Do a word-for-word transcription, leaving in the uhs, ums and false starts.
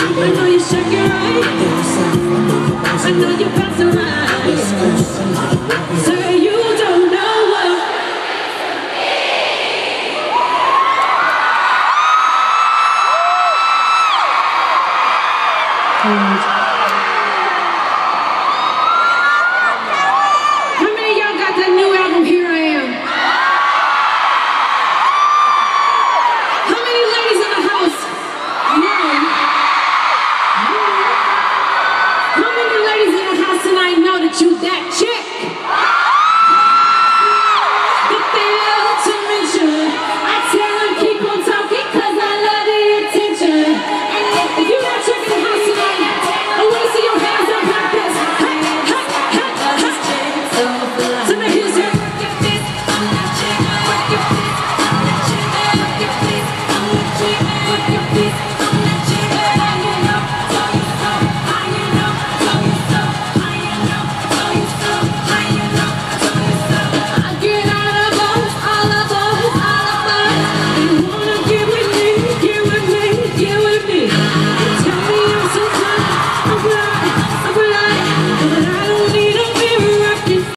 I know you shake your right. I know you pass the right. Say you don't know what. Oh.